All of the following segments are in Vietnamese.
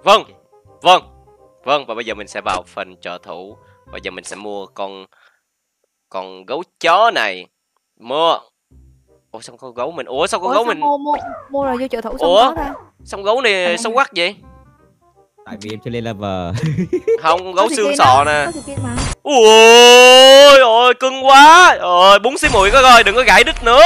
Vâng. Vâng. Vâng, và bây giờ mình sẽ vào phần trợ thủ. Bây giờ mình sẽ mua con gấu chó này. Mua. Ủa sao con gấu mình? Ủa sao con gấu mình mua rồi vô trợ thủ xong Ủa? có ra. Xong gấu này xấu quắc vậy? Tại vì em chưa lên level. Không, con gấu xương sọ nè. Mà. Ôi ôi cưng quá. Rồi bún xí mũi coi, đừng có gãy đít nữa.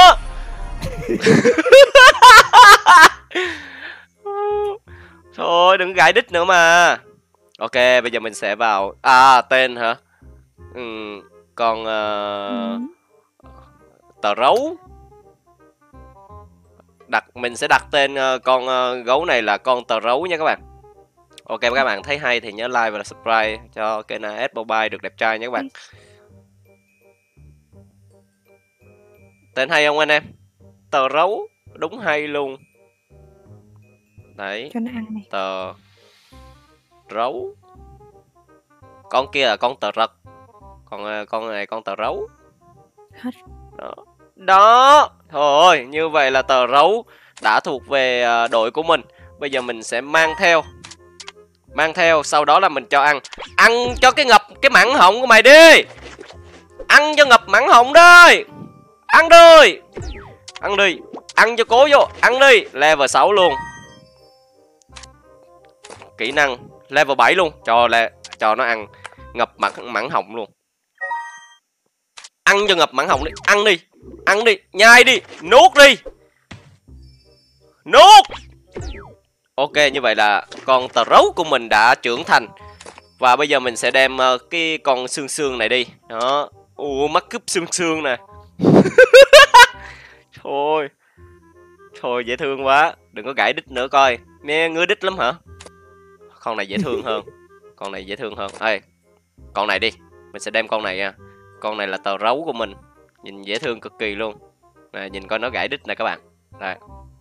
Thôi đừng gãy đít nữa mà. Ok, bây giờ mình sẽ vào tên hả? Con tờ rấu. Mình sẽ đặt tên con gấu này là con tờ rấu nha các bạn. Ok, các bạn thấy hay thì nhớ like và subscribe cho kênh AS Mobile được đẹp trai nha các bạn. Tên hay không anh em? Tờ rấu, đúng hay luôn. Đấy. Cho nó ăn này. Tờ rấu. Con kia là con tờ rật. Còn con này con tờ rấu. Hết. Đó. Thôi, như vậy là tờ rấu đã thuộc về đội của mình. Bây giờ mình sẽ mang theo, sau đó là mình cho ăn. Ăn cho cái ngập cái mặn họng của mày đi. Ăn cho ngập mặn họng đi. Ăn đi. Ăn đi. Ăn cho cố vô. Ăn đi. Level 6 luôn. Kỹ năng level 7 luôn. Cho nó ăn ngập mặn họng luôn. Ăn cho ngập mặn họng đi. Ăn đi. Ăn đi. Nhai đi. Nuốt đi. Nuốt. Ok, như vậy là con tờ rấu của mình đã trưởng thành. Và bây giờ mình sẽ đem cái con xương này đi. Đó. Mắt cướp xương nè. Thôi dễ thương quá. Đừng có gãy đít nữa coi. Nè, ngứa đít lắm hả? Con này dễ thương hơn. Con này dễ thương hơn. Ê, con này đi. Mình sẽ đem con này nha. Con này là tờ rấu của mình. Nhìn dễ thương cực kỳ luôn. Nè, nhìn coi nó gãy đít nè các bạn. Đây.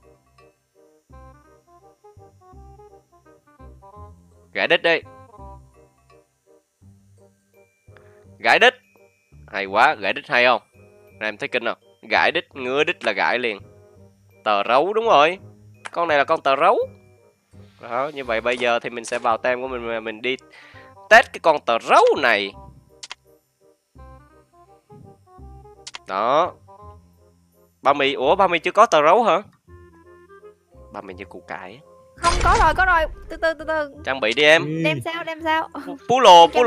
Gãy đít đi. Gãy đít. Hay quá, gãy đít hay không? Này em thấy kinh không? Gãy đít, ngứa đít là gãy liền. Tờ rấu đúng rồi. Con này là con tờ rấu. Đó, như vậy bây giờ thì mình sẽ vào tem của mình đi test cái con tờ rấu này. Đó. Ba mì, ủa ba mì chưa có tờ rấu hả? Ba mì như củ cải. Không, có rồi. Từ từ. Trang bị đi em. Đem sao? Pú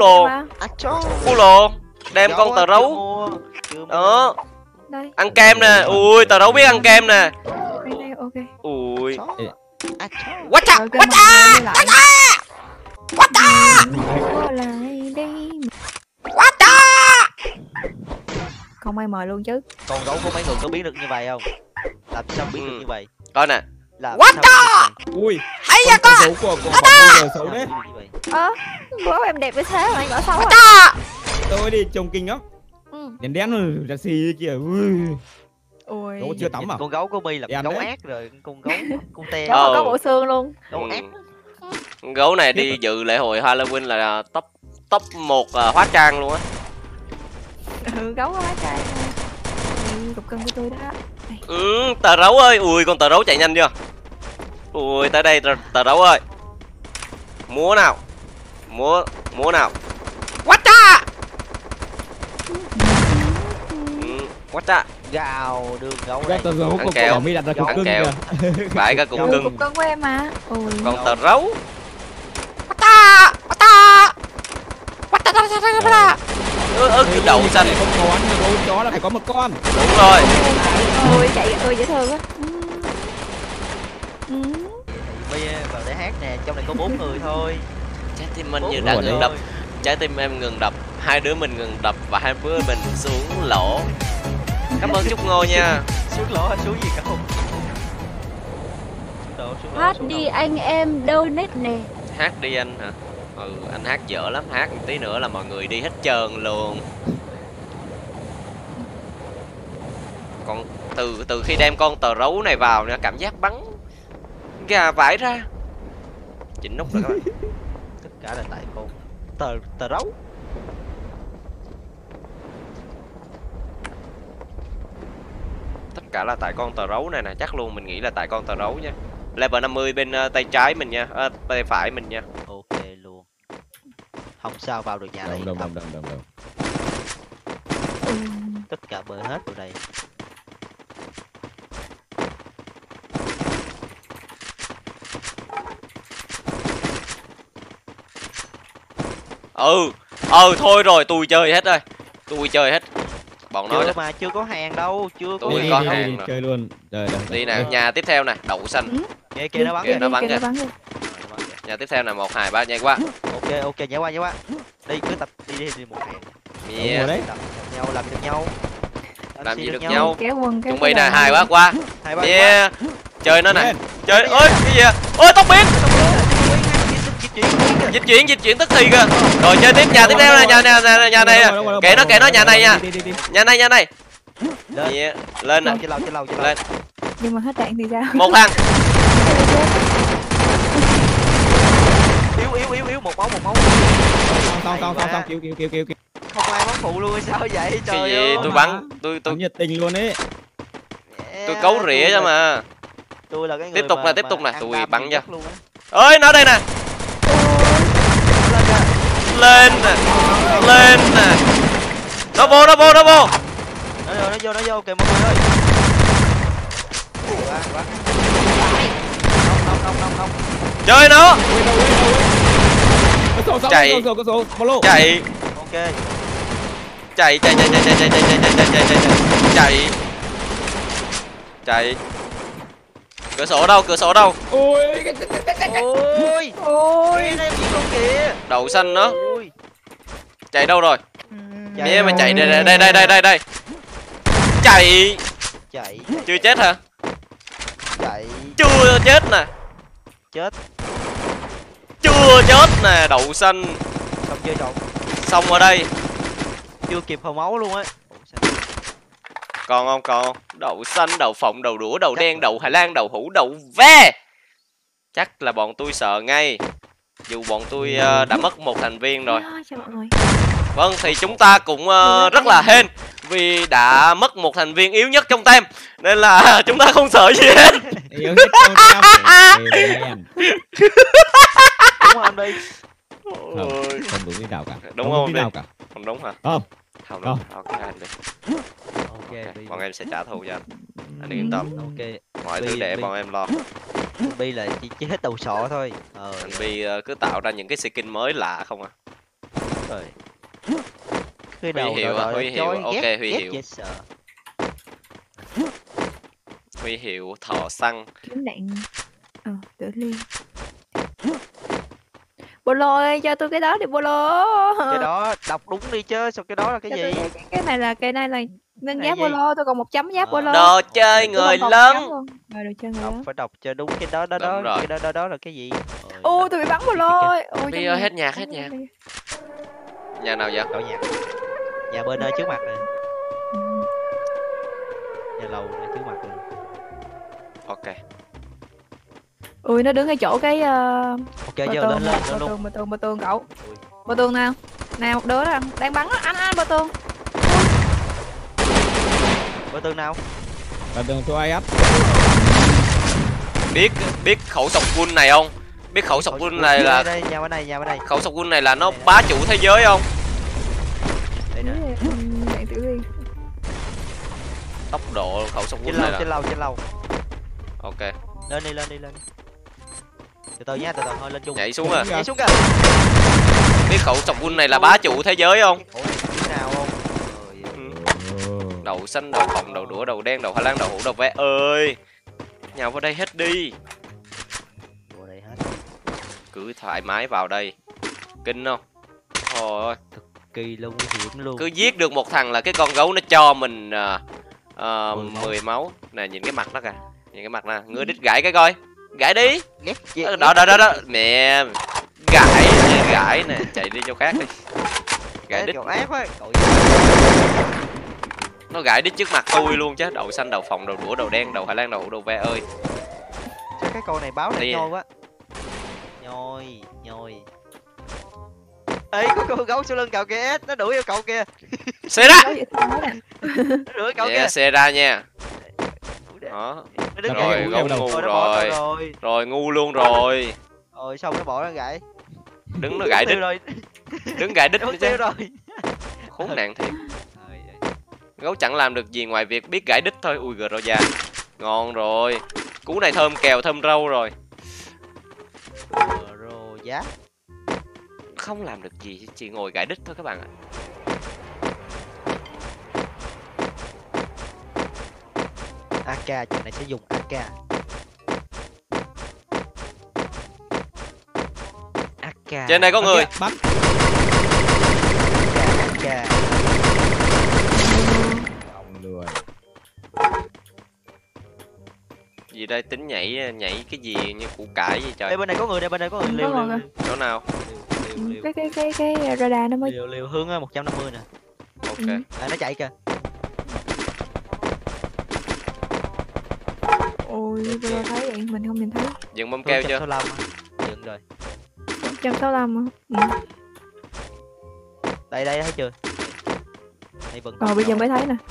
lồ. Đem con tờ rấu. Đó. Đây. Ăn kem nè. Ui, tờ rấu biết ăn kem nè. Đây, ok. Ui. Quá cha. Không ai mời luôn chứ. Con gấu của mấy người có biết được như vậy không? Làm sao biết được như vậy? Coi nè. What the? Ui. Hay da con. Xấu đấy. Gấu em đẹp với thế mà anh bảo xấu à? Tôi đi trông kinh lắm. Đen rồi, ra xì kìa. Ui. Gấu chưa tắm à? Con gấu của My là con gấu ác rồi, con gấu con te. Có bộ xương luôn. Gấu ác. Gấu này đi dự lễ hội Halloween là top 1 hóa trang luôn á. Gấu hóa trang. Cục cưng của tôi đó. Tờ rấu ơi. Ui, con tờ rấu chạy nhanh chưa? Ui, tới đây tờ rấu ơi. Múa nào. Múa nào. Quá cha. Quá cha. Gào đường gấu này. Tờ rấu của cậu My đặt ra cục cưng kìa. Phải cái cục cưng. Cục cưng của em mà. Con tờ rấu. Cái đậu xanh. Không có ăn gấu chó là phải có một con. Đúng rồi. Ôi chạy dễ thương á. Bây giờ vào để hát nè, trong này có 4 người thôi. Trái tim mình như đã ngừng đập. Trái tim em ngừng đập. Hai đứa mình ngừng đập và hai đứa mình xuống lỗ. Cảm ơn Trúc Ngô nha. Xuống lỗ hay xuống gì cậu? Hát đi anh em donate nè. Hát đi anh hả? Anh hát dở lắm. Hát một tí nữa là mọi người đi hết trơn luôn. Còn từ khi đem con tờ rấu này vào nha, cảm giác bắn gà vãi ra. Chỉnh nút rồi các bạn. Tất cả là tại con tờ rấu. Tất cả là tại con tờ rấu này nè, chắc luôn, mình nghĩ là tại con tờ rấu nha. Level 50 bên tay trái mình nha, tay phải mình nha. Ok luôn. Không sao vào được nhà này. Đồng. Tất cả bơi hết vào đây. Thôi rồi, tôi chơi hết rồi. Tôi chơi hết. Bọn nó Chưa mà chưa có hàng đâu, chưa có. Tôi có hàng đi chơi luôn. Đi nè, nhà tiếp theo nè, đậu xanh. Kia nó bắn kìa. Nó bắn kìa. Bắn kìa. Nhà tiếp theo nè, 1 2 3 nhanh quá. Ok, nhảy qua. Đi cứ tập đi một hàng. Yeah. Đấy. Làm được nhau. Làm gì được nhau. Kéo quân Chuẩn bị nè, 2 qua. 2 3 Yeah. Chơi nó nè. Chơi ơi cái gì à? Ôi tóc biến. Dịch chuyển tức thì kìa. Rồi chơi tiếp nhà tiếp theo nè, nhà này nè. Kệ nó nhà này nha. Nhà này. Lên nè. Lên. Nhưng mà hết đạn thì sao? Một thằng. Yếu một máu. Xong kêu. Không ai bắn phụ luôn sao vậy trời Cái gì ơi. tôi bắn, tôi nhiệt tình luôn ấy. tôi cấu rỉa cho mà. Tôi là cái người Tiếp tục nè, tôi bắn cho. luôn á. Ơi nó đây nè. Lên nè. Nó vô. Nó vô kìa mọi người ơi. Không. Chơi nó. Chạy. Chạy. Ok. Chạy. Cửa sổ đâu? Ôi. Em giết luôn kìa. Đậu xanh nó. Ôi. Chạy đâu rồi? Chạy Mà chạy rồi. đây. Chạy. Chạy. Chưa chết hả? Chạy. Chưa chết nè. Chết. Chưa chết nè, đậu xanh. Xong chơi trộn. Xong ở đây. Chưa kịp hồi máu luôn á. Còn không? Đậu xanh, đậu phộng, đậu đũa, đậu đen, đậu Hà Lan, đậu hũ, đậu ve. Chắc là bọn tôi sợ ngay. Dù bọn tôi đã mất một thành viên rồi. Chào mọi người. Vâng, thì chúng ta cũng rất là hên vì đã mất một thành viên yếu nhất trong team. Nên là chúng ta không sợ gì hết. Yếu nhất trong team. Đúng không đi? Không đúng cái nào cả. Đúng không đi? Cả. Không đúng hả? Không. Không đúng. Ok anh đi. Ok. Bọn em sẽ trả thù cho anh. Anh yên tâm. Ok. Mọi thứ để bọn em lo. Bi là chỉ hết đầu sọ thôi. Anh Bi cứ tạo ra những cái skin mới lạ không à. Rồi. Huy hiệu, ok Huy hiệu. Yes, Huy hiệu thợ săn. Kiếm đạn. Tự liên. Bolo ơi, cho tôi cái đó đi Bolo. Cái đó đọc đúng đi chứ, sao cái đó là cái gì? Cái này là nâng giáp Bolo, tôi còn 1 chấm giáp Bolo. Đồ chơi người lớn. Rồi đồ chơi người lớn. Phải đọc cho đúng cái đó cái đó là cái gì? Ô tôi bị bắn Bolo ơi. Bi ơi hết nhạc. Nhà nào vậy? Cậu nhạc. Nhà bên nơi trước mặt này. Nhà lầu này trước mặt này. Ok. Ui nó đứng ở chỗ cái ok giờ lên luôn. Bờ tường cậu. Bờ tường nào? Nào một đứa đó đang bắn đó, anh bờ tường. Bờ tường nào? Bờ tường cho ai áp. Biết khẩu sọc gun này không? Biết khẩu sọc gun này là đây, nhà bên này. Khẩu sọc gun này là nó bá chủ thế giới không? Đây nè. Đạn tiểu liên. Tốc độ khẩu sọc gun này là trên lầu. Ok. Lên đi. Từ từ nha, thôi lên chung. Nhảy xuống à. Nhảy xuống kìa. Biết khẩu sọc gun này là bá chủ thế giới không? Ủa này nào không? Đậu xanh, đậu phộng, đậu đũa, đậu đen, đậu Hà Lan, đậu hũ, đậu ve ơi. Nhào vào đây hết đi. Vô đây hết. Cứ thoải mái vào đây. Kinh không? Thôi cực kỳ luôn, nguy hiểm luôn. Cứ giết được một thằng là cái con gấu nó cho mình 10 máu. Nè nhìn cái mặt nó kìa. Nhìn cái mặt nè, ngứa đít gãi cái coi. Gãi đi. Đó. Mẹ. Gãi nè, chạy đi chỗ khác đi. Gãi đít. Nó gãi đít trước mặt tôi luôn chứ. Đậu xanh, đậu phộng, đậu đũa, đậu đen, đậu Hà Lan, đậu hũ, đậu ve ơi. Sao cái con này báo này nhoi quá. Nhoi. Ê, có con gấu sau lưng cậu kìa, nó đuổi theo cậu kìa. Xe ra. Nó đuổi cậu kìa. Xe ra nha. Đó. Nó đứng Rồi, ngay gấu đầu. ngu nó bỏ rồi. rồi. Rồi ngu luôn rồi. Rồi xong nó bỏ ra gãy. Đứng nó gãy đít. Rồi. Đứng gãy đít Nó nữa tiêu chứ. rồi. Khốn nạn thiệt. Trời ơi. Gấu chẳng làm được gì ngoài việc biết gãy đít thôi. Ui Groza. Ngon rồi. Cú này thơm kèo thơm rau rồi. Rồi giá. Không làm được gì, chỉ ngồi gãy đít thôi các bạn ạ. AK chuyện này sẽ dùng AK. AK. Trên đây có người. Bắn. AK. Không lừa. Gì đây, tính nhảy cái gì như củ cải gì trời. Đây bên này có người, bên này có người. Liều rồi. liều. Chỗ nào? Liều. Cái radar nó mới. Liều hướng 150 nè. Ok. Nó chạy kìa. Ôi, tôi thấy vậy mình không nhìn thấy. Dừng bom keo chưa? 165 á. Dừng rồi. 165 hả? Đây thấy chưa? Đây vẫn. Bây giờ mới thấy nè.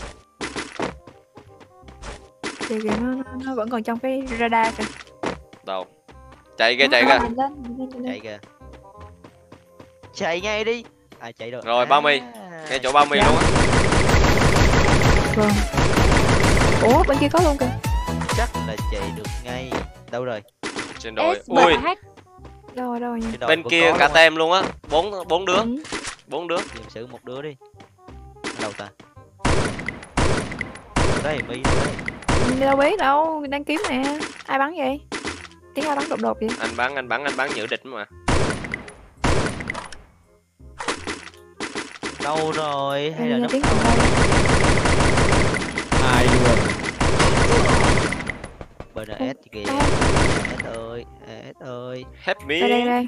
Kìa nó vẫn còn trong cái radar kìa. Đâu? Chạy kìa. Nhìn lên. Chạy kìa. Chạy ngay đi. Chạy rồi. Rồi 30. Ngay chỗ 30 luôn á. Vâng. Ủa bên kia có luôn kìa. Chắc là chạy được ngay. Đâu rồi? Trên đồi. Ui. Đâu rồi nha. Bên kia cả tem luôn á. Bốn đứa. 4 đứa. Dừng xử một đứa đi. Ở đâu ta? Đây Mi. Đâu biết đâu, đang kiếm nè. Ai bắn vậy? Tiếng ai bắn đột vậy? Anh bắn nhử địch mà. Đâu rồi? Hay là nó tiếng còn đây. Ai luôn. bên là S kìa. S ơi. Help me. Đây.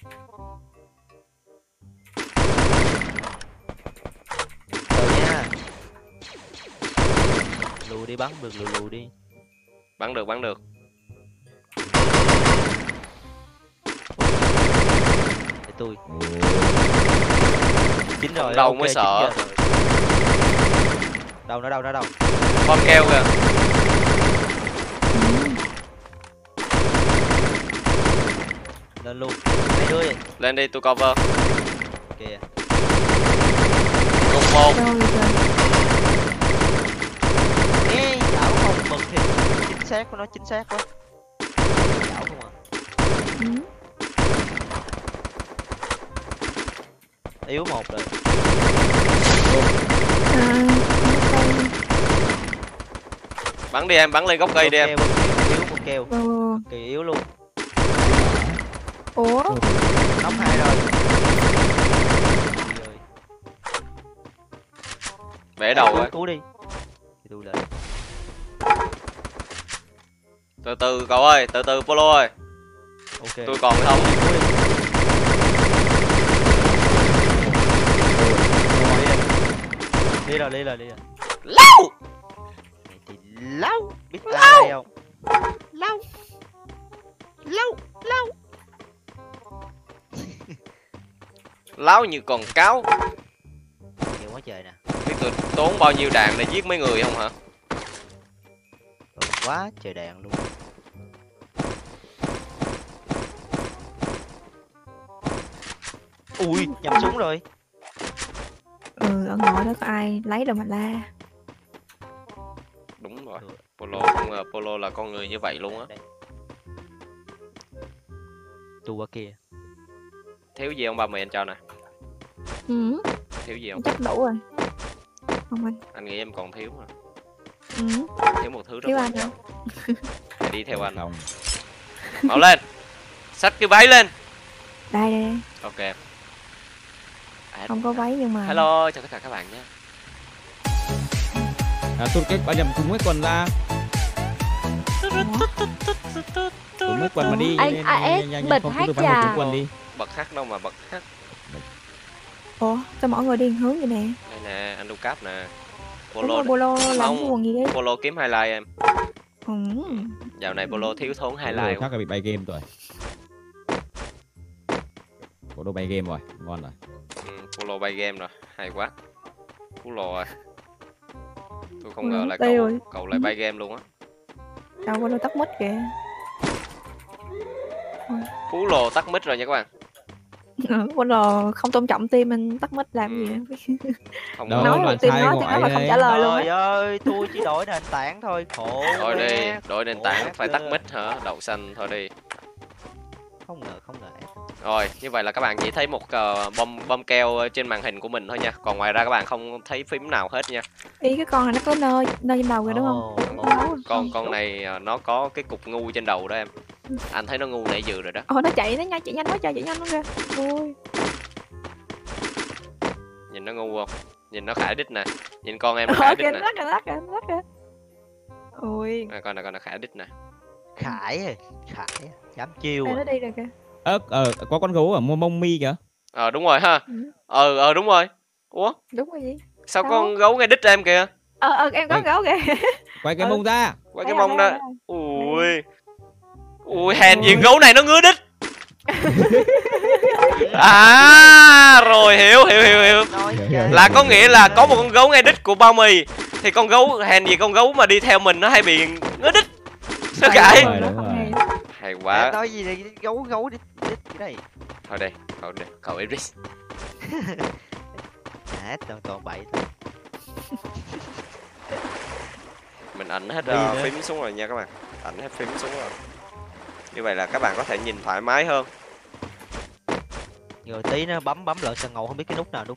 Từ nha. Lùi đi, bắn được lùi đi. Bắn được. Để tôi. Chín rồi. Đâu Ok, mới sợ. Đâu nó đâu. Bom keo kìa. Lên luôn. Hai đứa vậy. Lên đi tôi cover. Kìa. Cùng một. Ê, chảo không bật thì chính xác của nó chính xác quá. Chảo không à. Yếu một rồi. Bắn đi em, bắn lên gốc cây đi em. Yếu một keo. Kỳ yếu luôn. Ủa? Nóng 2 rồi. Bẻ đầu rồi. Cứu đi. Tôi lên. Từ từ cậu ơi, từ từ Polo ơi. Ok. Tôi còn không. Đi rồi. Lâu. Thì lâu. Biết ai đây không? Lâu. Láo như con cáo. Nhiều quá trời nè. Biết tôi tốn bao nhiêu đạn để giết mấy người không hả? Quá trời đạn luôn. Ui, nhầm súng rồi. Ở ngõ đó có ai lấy đâu mà la. Đúng rồi. Polo không ngờ Polo là con người như vậy luôn á. Tu qua kia. Thiếu gì ông ba mày anh cho nè. Thiếu gì không? Chắc đủ rồi. Không anh. Anh nghĩ em còn thiếu mà. Thiếu một thứ rất Thiếu quan anh trọng. Phải đi theo anh. Không. Mau lên. Xách cái váy lên. Đây. Ok. Không có váy nhưng mà. Hello, chào tất cả các bạn nhé. Tôi kết bà nhầm cùng mấy quần ra. Cùng mấy quần mà đi. Anh AS bật hack trà. Quần đi. Bật hát đâu mà bật hát. Ủa, sao mọi người đi hướng vậy nè? Đây nè, anh Lucas nè. Polo làm cái quần gì đấy? Polo kiếm highlight em. Ừ. Dạo này Polo thiếu thốn Hai highlight. khác là bị bay game rồi. Polo bay game rồi, ngon rồi. Polo bay game rồi, hay quá. Polo rồi. Tôi không ngờ là cậu lại bay game luôn á. Đâu có tắt mic kìa. Phú Lồ tắt mic rồi nha các bạn. Quên rồi, không tôn trọng team mình tắt mic làm gì vậy? Không Đâu, nói bạn rồi team sai nói gọi mà không đây. trả lời luôn Trời á. ơi, tôi chỉ đổi nền tảng thôi, khổ. Thôi đi, quá. đổi nền Khổ tảng quá phải tắt cơ. mic hả? Đậu xanh thôi đi. Không ngờ. Rồi, như vậy là các bạn chỉ thấy một bom keo trên màn hình của mình thôi nha. Còn ngoài ra các bạn không thấy phím nào hết nha. Ý cái con này nó có nơi trên đầu kìa đúng không? Con này nó có cái cục ngu trên đầu đó em. Anh thấy nó ngu nãy giờ rồi đó. Nó chạy nó chạy nhanh quá trời, chạy nhanh lắm kìa. Ôi. Nhìn nó ngu không? Nhìn nó khải đích nè. Nhìn con em nó khải đích nè. Lắc kìa. Ôi. Con này nó khải đích nè. Khải dám chiêu. Nó đi rồi kìa. Có con gấu ở mông mi kìa. Đúng rồi ha. Đúng rồi. Ủa? Đúng rồi gì? Sao con gấu ngay đích em kìa? Em có gấu kìa. Quay cái mông ra. Quay cái mông ra. Ui, hèn gì gấu này nó ngứa đích. Rồi hiểu. Là có nghĩa là có một con gấu ngay đích của bao mì. Thì con gấu, hèn gì con gấu mà đi theo mình nó hay bị ngứa đích. Sao kệ? Hay quá. Nói gì này, gấu đít cái này. Thôi đây, cậu Iris. Toàn bậy thôi. Mình ẩn hết phím xuống rồi nha các bạn. Ẩn hết phím xuống rồi. Như vậy là các bạn có thể nhìn thoải mái hơn. Rồi tí nó bấm lại sao ngầu không biết cái nút nào.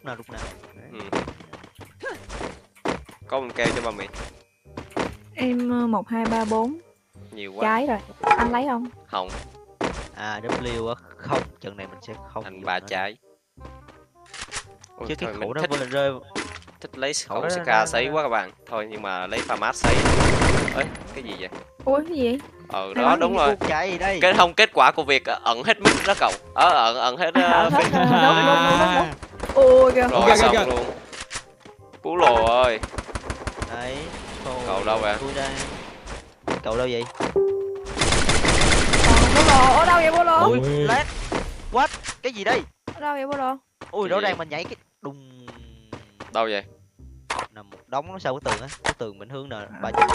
Có một keo cho ba mì. Em 1, 2, 3, 4. Nhiều quá. Trái rồi. Anh lấy không? Không. W á, không, trận này mình sẽ không. Anh 3 trái. Chứ cái khẩu nó vừa rơi. Thích lấy khẩu CK sấy quá các bạn. Thôi nhưng mà lấy Famas sấy. Ê, cái gì vậy? Ui cái gì? Đó đúng rồi. Trái gì đây? Kết quả của việc ẩn hết mic đó cậu. Ẩn hết phím. Đúng. Ôi kìa. Rồi xong luôn. Phú Lồ ơi. Đấy. Cậu đâu vậy? Tôi đây. Cậu đâu vậy? Ở đâu vậy Bolo? Ui, lát. What? Cái gì đây? Ở đâu vậy Bolo? Ui, rõ ràng mình nhảy cái đùng. Đâu vậy? Nằm một đống nó sau cái tường á, cái tường mình hướng nè 300.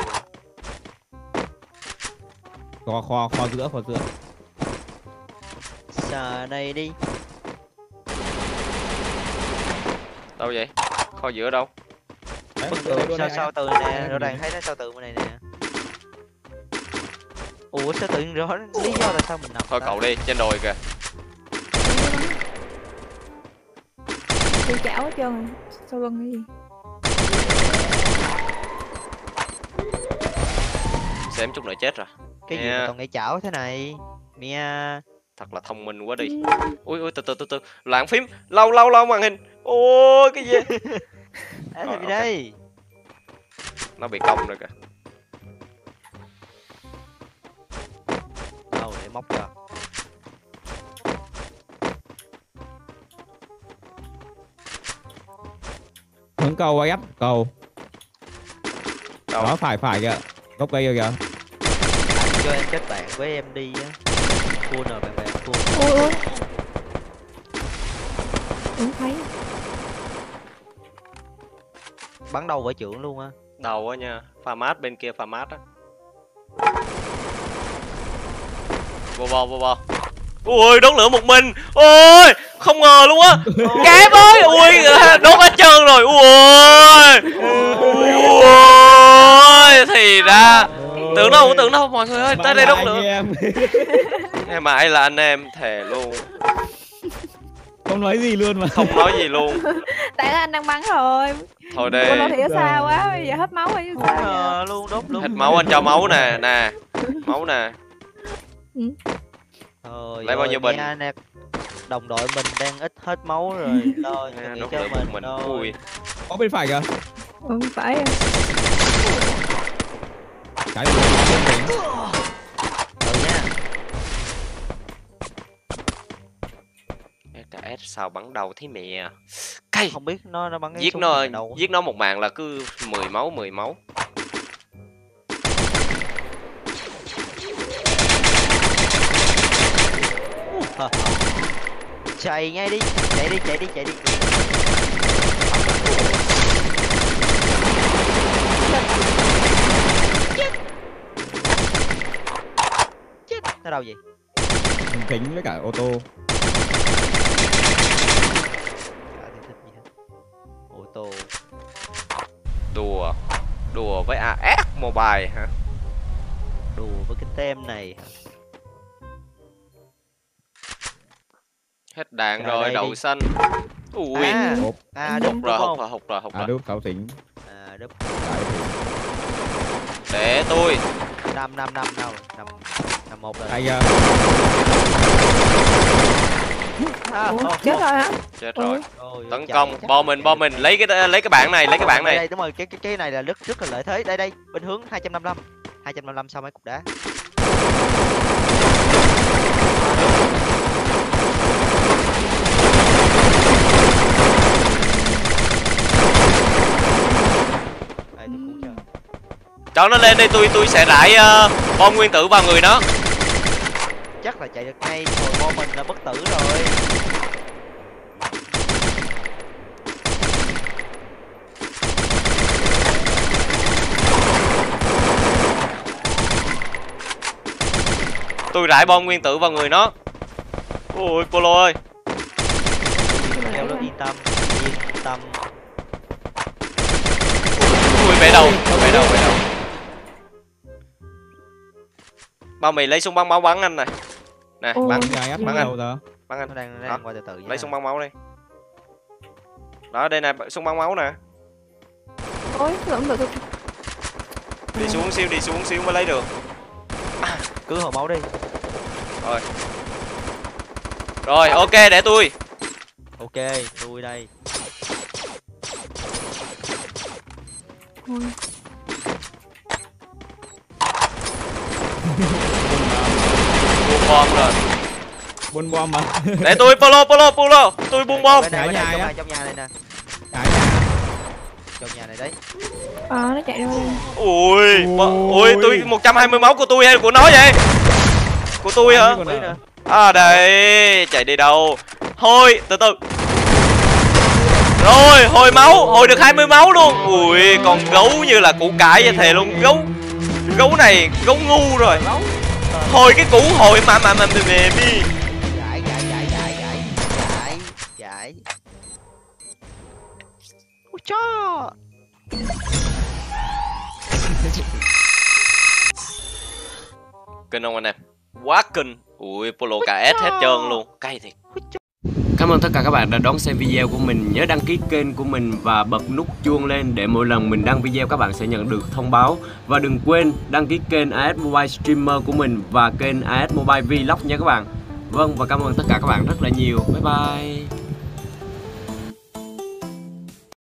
Kho giữa. Xà đây đi. Đâu vậy? Kho giữa đâu? Bức tường sau tường nè, rõ ràng thấy nó sau tường bên này nè. Ủa sao tự nhiên rõ lý do tại sao mình nằm? Thôi cậu đi, trên đồi kìa. Tôi chảo hết trơn rồi. Sau lưng cái gì? Xem chút nữa chết rồi. Cái gì mà toàn ngay chảo thế này? Mia. Thật là thông minh quá đi. Ui từ. Loạn phím. Lâu màn hình. Ôi cái gì? Cái gì đây? Nó bị cong rồi kìa. Đâu để móc ra. Hướng cầu ép cầu. Đó phải kìa. Gốc cây kìa. Anh cho em kết bạn với em đi á. Full rồi bạn full. Ôi. Đúng thấy. Bắn đầu với trưởng luôn á. Đầu á nha. Famas bên kia Famas á. Vô bò. Ui đốt lửa một mình. Ôi không ngờ luôn á. Kém ơi. Ui đốt hết trơn rồi. Ui thì ra. Tưởng đâu mọi người ơi. Tới đây đốt lửa. Em mãi là anh em thề luôn. Không nói gì luôn mà. Không nói gì luôn. Tại anh đang bắn rồi. Thôi đi. Bolo thì ở xa quá, bây giờ hết máu rồi chứ sao? Luôn đốt luôn. Hết máu anh cho máu nè. Máu nè. Lấy bao nhiêu bình? Nè, đồng đội mình đang ít hết máu rồi. Rồi, đốt cho lửa một mình. Ui. Có bên phải kìa. Phải. Cái S sao bắn đầu thế mẹ. Cay. Không biết nó bắn giết nó một mạng là cứ 10 máu. Chạy ngay đi. Chạy đi. đâu vậy? Kính với cả ô tô. Chả thể thích gì hết. Ô tô. Đùa với AS Mobile hả? Đùa với cái tem này hả? Hết đạn Ra rồi, đây đậu đi. xanh. Ui, Đúp hụt đúng rồi, không? hụt rồi. Đúc thảo xỉn. Đúp. Để tôi. 5 đâu? 1 rồi. Ai Chết rồi hả? Chết rồi. Ôi, Tấn chạy, công, chắc bom là mình, chạy bom mình, lấy cái bảng này, lấy cái bảng này. Đây đúng rồi, cái này là rất là lợi thế. Đây bên hướng 255 sau mấy cục đá. Đây tôi cứu cho. Cho nó lên đi, tôi sẽ rải bom nguyên tử vào người nó. Chắc là chạy được ngay rồi, bom mình là bất tử rồi. Tôi rải bom nguyên tử vào người nó. Ôi Polo ơi. Leo nó yên tâm. Ui về đầu. Bao mì lấy súng bắn máu bắn anh này. Nè, bắn bắn anh. Bắn anh. Nó đang qua từ từ. Lấy súng bắn máu đi. Đó đây nè, súng bắn máu nè. Ôi, lộn được. Đi xuống xíu mới lấy được. Cứ hồi máu đi. Rồi, ok để tôi. Ok, tôi đây. Ôi. Buông bom rồi. Buông bom mà. Để tôi Polo, tôi buông bom. Trong nhà này nè. Trong nhà này đấy. Nó chạy đâu đây? Ui, tôi 120 máu của tôi hay của nó vậy? Của tôi hả? À đây, chạy đi đâu? Thôi, từ từ. Rồi, hồi máu, hồi được 20 máu luôn. Ui, con gấu như là củ cải vậy thề luôn. Gấu này, gấu ngu rồi. Hồi cái củ hồi mà đi. Chạy. Ôi cho. Kinh không anh em? Quá kinh. Ui, Polo KS hết trơn luôn. Cay thiệt. Cảm ơn tất cả các bạn đã đón xem video của mình. Nhớ đăng ký kênh của mình và bật nút chuông lên để mỗi lần mình đăng video các bạn sẽ nhận được thông báo. Và đừng quên đăng ký kênh AS Mobile Streamer của mình và kênh AS Mobile Vlog nha các bạn. Vâng, và cảm ơn tất cả các bạn rất là nhiều. Bye bye.